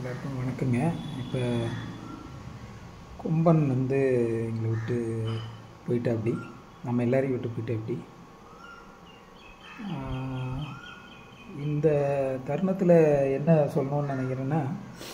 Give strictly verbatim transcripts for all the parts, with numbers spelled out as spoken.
எல்லாருக்கும் வணக்கங்க. இப்போ கும்பன் வந்து எங்களை விட்டு போயிட்டாப்படி, நம்ம எல்லாரையும் விட்டு போயிட்டாப்படி. இந்த தருணத்தில் என்ன சொல்லணும்னு நினைக்கிறேன்னா,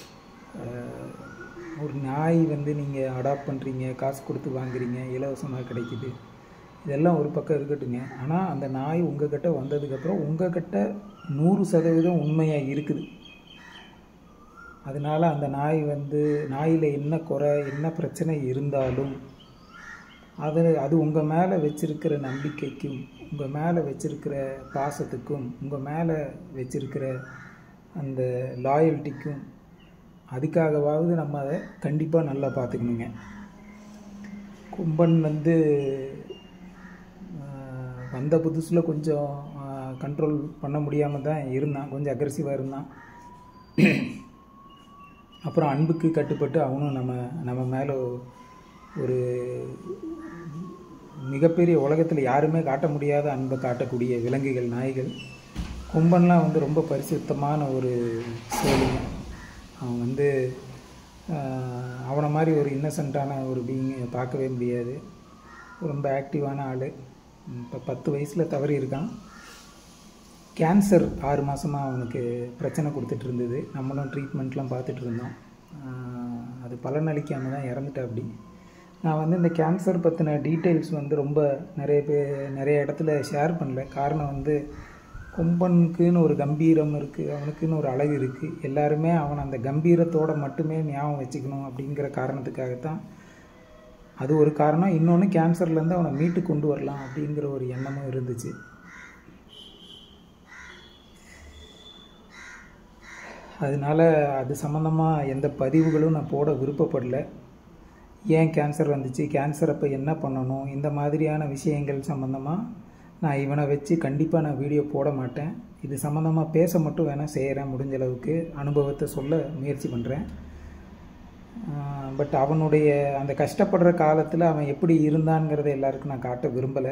ஒரு நாய் வந்து நீங்கள் அடாப்ட் பண்ணுறீங்க, காசு கொடுத்து வாங்குறீங்க, இலவசமாக கிடைக்குது, இதெல்லாம் ஒரு பக்கம் இருக்கட்டுங்க. ஆனால் அந்த நாய் உங்கள் கிட்ட வந்ததுக்கப்புறம் உங்கள் கிட்ட நூறு சதவீதம் உண்மையாக இருக்குது. அதனால் அந்த நாய் வந்து நாயில் என்ன குறை என்ன பிரச்சனை இருந்தாலும் அது அது உங்கள் மேலே வச்சிருக்கிற நம்பிக்கைக்கும், உங்கள் மேலே வச்சிருக்கிற பாசத்துக்கும், உங்கள் மேலே வச்சிருக்கிற அந்த லாயல்ட்டிக்கும், அதுக்காகவாவது நம்ம அதை கண்டிப்பாக நல்லா பார்த்துக்கணுங்க. கும்பன் வந்து வந்த புதுசில் கொஞ்சம் கண்ட்ரோல் பண்ண முடியாமல் தான் இருந்தான், கொஞ்சம் அக்ரெசிவாக இருந்தான். அப்புறம் அன்புக்கு கட்டுப்பட்டு அவனும் நம்ம நம்ம மேலே ஒரு மிகப்பெரிய உலகத்தில் யாருமே காட்ட முடியாத அன்பை காட்டக்கூடிய விலங்குகள் நாய்கள். கும்பன்லாம் வந்து ரொம்ப பரிசுத்தமான ஒரு சோழிங்க. அவன் வந்து அவனை மாதிரி ஒரு இன்னசென்ட்டான ஒரு பீயிங்கை பார்க்கவே முடியாது. ரொம்ப ஆக்டிவான ஆள். இப்போ பத்து வயசில் தவறி இருக்கான். கேன்சர் ஆறு மாதமாக அவனுக்கு பிரச்சனை கொடுத்துட்டு இருந்தது. நம்மளும் ட்ரீட்மெண்ட்லாம் பார்த்துட்டு இருந்தோம். அது பலனளிக்காமல் தான் இறந்துட்டா. அப்படி நான் வந்து இந்த கேன்சர் பற்றின டீட்டெயில்ஸ் வந்து ரொம்ப நிறைய பேர் நிறைய இடத்துல ஷேர் பண்ணல. காரணம் வந்து கும்பனுக்குன்னு ஒரு கம்பீரம் இருக்குது, அவனுக்குன்னு ஒரு அழகு இருக்குது. எல்லாருமே அவன் அந்த கம்பீரத்தோடு மட்டுமே ஞாபகம் வச்சுக்கணும் அப்படிங்கிற காரணத்துக்காகத்தான். அது ஒரு காரணம். இன்னொன்று, கேன்சர்லேருந்து அவனை மீட்டு கொண்டு வரலாம் அப்படிங்கிற ஒரு எண்ணமும் இருந்துச்சு. அதனால் அது சம்மந்தமாக எந்த பதிவுகளும் நான் போட விருப்பப்படலை. ஏன் கேன்சர் வந்துச்சு, கேன்சர் அப்போ என்ன பண்ணணும், இந்த மாதிரியான விஷயங்கள் சம்மந்தமாக நான் இவனை வச்சு கண்டிப்பாக நான் வீடியோ போட மாட்டேன். இது சம்மந்தமாக பேச மட்டும் வேணால் செய்கிறேன். முடிஞ்ச அளவுக்கு அனுபவத்தை சொல்ல முயற்சி பண்ணுறேன். பட் அவனுடைய அந்த கஷ்டப்படுற காலத்தில் அவன் எப்படி இருந்தான்ங்கிறத எல்லாருக்கும் நான் காட்ட விரும்பலை.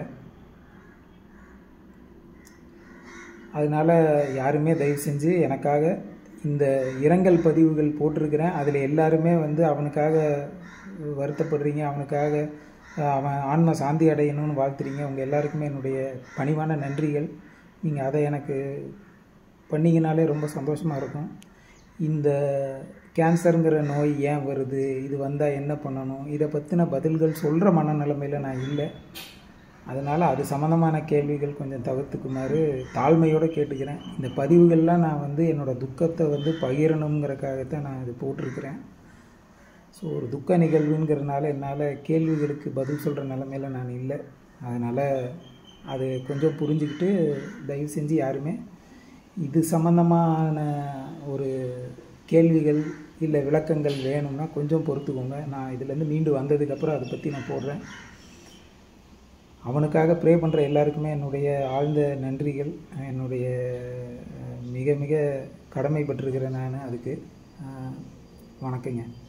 அதனால் யாருமே தயவு செஞ்சு எனக்காக இந்த இரங்கல் பதிவுகள் போட்டிருக்கிறேன். அதில் எல்லாருமே வந்து அவனுக்காக வருத்தப்படுறீங்க, அவனுக்காக அவன் ஆன்ம சாந்தி அடையணும்னு வாழ்த்துறீங்க. அவங்க எல்லாருக்குமே என்னுடைய பணிவான நன்றிகள். நீங்கள் அதை எனக்கு பண்ணிங்கனாலே ரொம்ப சந்தோஷமாக இருக்கும். இந்த கேன்சருங்கிற நோய் ஏன் வருது, இது வந்தால் என்ன பண்ணணும், இதை பற்றின பதில்கள் சொல்கிற மனநிலைமையில் நான் இல்லை. அதனால் அது சம்மந்தமான கேள்விகள் கொஞ்சம் தவிர்த்துக்குமாறு தாழ்மையோடு கேட்டுக்கிறேன். இந்த பதிவுகள்லாம் நான் வந்து என்னோடய துக்கத்தை வந்து பகிரணுங்கிறக்காகத்தான் நான் இது போட்டிருக்கிறேன். ஸோ ஒரு துக்க நிகழ்வுங்கிறதுனால என்னால் கேள்விகளுக்கு பதில் சொல்கிற நிலைமையில் நான் இல்லை. அதனால் அது கொஞ்சம் புரிஞ்சுக்கிட்டு தயவு செஞ்சு யாருமே இது சம்மந்தமான ஒரு கேள்விகள் இல்லை விளக்கங்கள் வேணும்னா கொஞ்சம் பொறுத்துக்கோங்க. நான் இதிலேருந்து மீண்டு வந்ததுக்கப்புறம் அதை பற்றி நான் போடுறேன். அவனுக்காக ப்ரே பண்ணுற எல்லாருக்குமே என்னுடைய ஆழ்ந்த நன்றிகள். என்னுடைய மிக மிக கடமைப்பட்டிருக்கிறேன் நான் அதுக்கு. வணக்கங்க.